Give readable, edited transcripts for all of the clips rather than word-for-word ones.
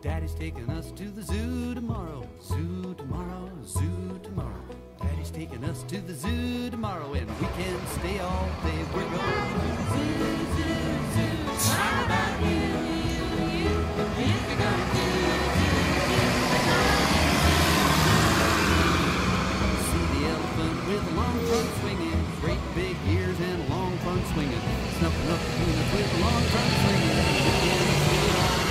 Daddy's taking us to the zoo tomorrow. Zoo tomorrow, zoo tomorrow. Daddy's taking us to the zoo tomorrow, and we can stay all day. We're going to the zoo, zoo, zoo. How about you, you? If you're going to see the elephant with a long trunk swinging, great big ears and a long trunk swinging, snuffing up the peanuts with a long trunk swinging. We can stay all day.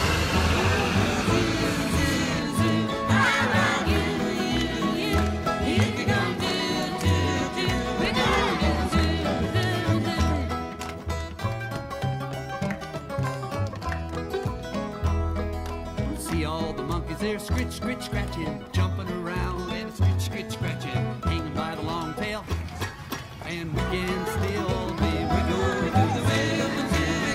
See all the monkeys there, scritch, scritch, scratching, jumping around and scritch, scritch, scratching, hanging by the long tail. And we can stay all day. We go to the wilderness.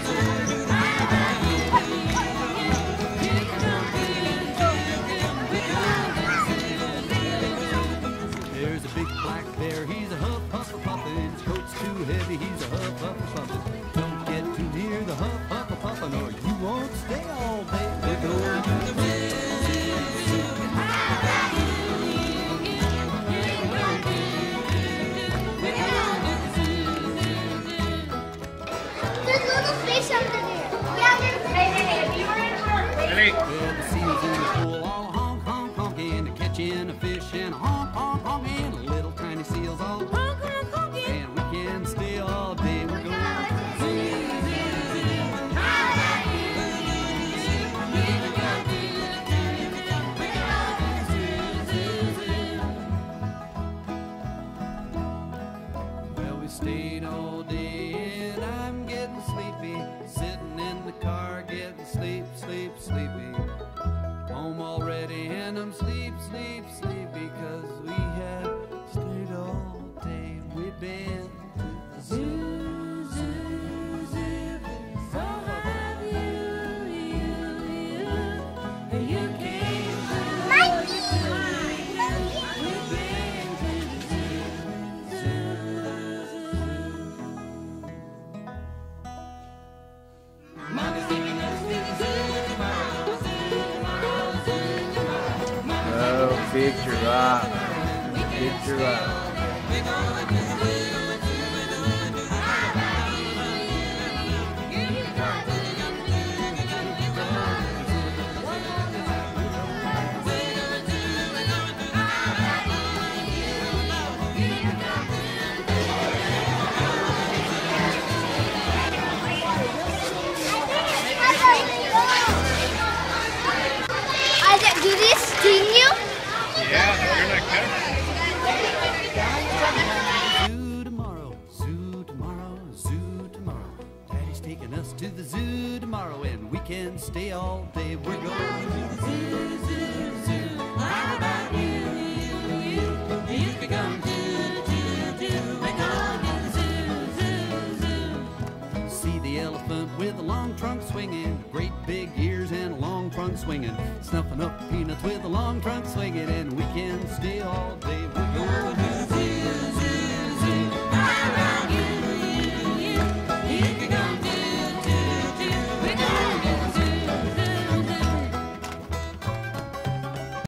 There's a big black bear, he's a huff, huff, a puffin'. His coat's too heavy, he's a huff, huff, a puffin'. Don't get too near the huff, huff, a puffin', or you won't stay all day. We go to the well, the seals in the pool all honk, honk, honking, catching a fish and honk, honk, honking. Little tiny seals all honk, honk, honking, and we can stay all day. We're going to the zoo, zoo, zoo. Well, we stayed all day and I'm getting sleepy, sitting in the car getting sleep, sleep, sleepy. Home already and I'm sleep, sleep, sleepy, 'cause we have stayed all day. We've been to the zoo, zoo, zoo. So have you came to we've been to the zoo, Mama's taking us to the zoo tomorrow, zoo tomorrow, zoo tomorrow. Oh, big giraffe. Big giraffe. We're going to the zoo. Do these sting you? Yeah, you're not kidding. Zoo tomorrow, zoo tomorrow, zoo tomorrow. Daddy's taking us to the zoo tomorrow, and we can stay all day. We're going to the zoo, zoo, zoo. How about you, you? If you're going to, we're going to the zoo, zoo, zoo. See the elephant with a long trunk swinging, great big ears and a long trunk swinging, snuffing up peanuts with a long trunk swinging, and we can stay all day.